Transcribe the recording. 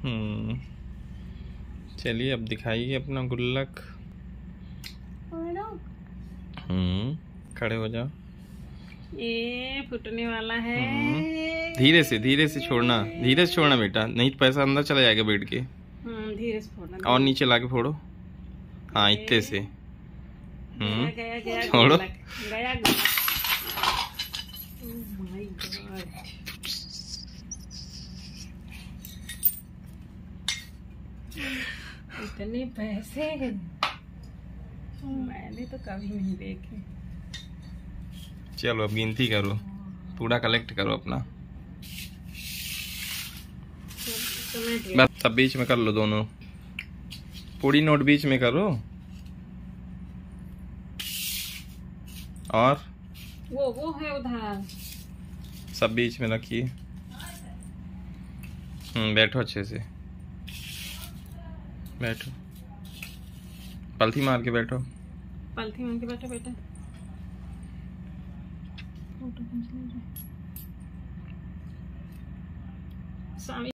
चलिए अब दिखाइए अपना गुल्लक। खड़े हो जाओ। ये फूटने वाला है। धीरे से छोड़ना, धीरे से छोड़ना बेटा, नहीं तो पैसा अंदर चला जाएगा बेड के। धीरे से फोड़ना। और नीचे लाके फोड़ो। हाँ इतने से। गया छोड़ो। गया। Oh my God. इतने पैसे मैंने तो कभी नहीं देखे। चलो अब गिनती करो, पूरा कलेक्ट करो अपना। बस सब बीच में कर लो, दोनों पूरी नोट बीच में करो। और वो है उधर, सब बीच में रखिए। बैठो अच्छे से, बैठो, पलथी मार के बैठो। पलथी मार के बैठो बेटा। फोटो खींच लीजिए।